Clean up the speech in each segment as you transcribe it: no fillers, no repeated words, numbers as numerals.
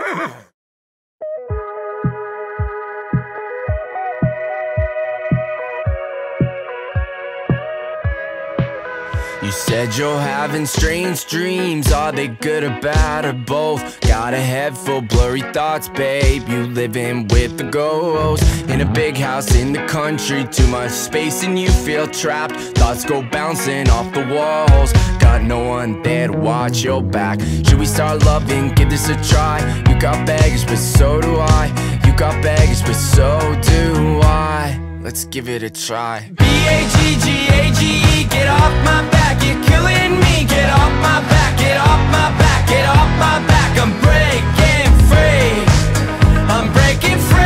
You said you're having strange dreams. Are they good or bad or both? Got a head full blurry thoughts, babe. You living with the ghost in a big house in the country. Too much space and you feel trapped. Thoughts go bouncing off the walls. Got no one there to watch your back. Should we start loving? Give this a try. You got baggage, but so do I. You got baggage, but so do I. Let's give it a try. B-A-G-G-A-G-E, get off my back, you're killing me. Get off my back, get off my back, get off my back. I'm breaking free, I'm breaking free.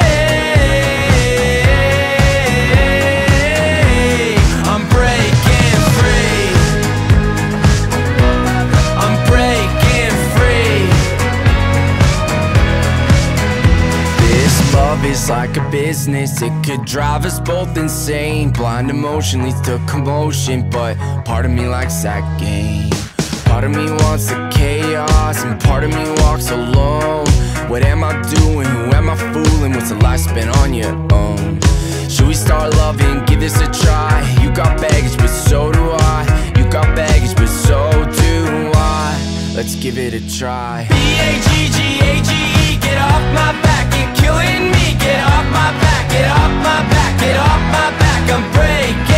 I'm breaking free, I'm breaking free. This love is like a business, it could drive us both insane. Blind emotion leads to commotion, but part of me likes that game. Part of me wants the chaos, and part of me walks alone. What am I doing? Who am I fooling? What's the life spent on your own? Should we start loving? Give this a try. You got baggage, but so do I. You got baggage, but so do I. Let's give it a try. B-A-G-G-A-G-E, get off my back, you're killing me. Get off my back, get off my back, get off my back. I'm breaking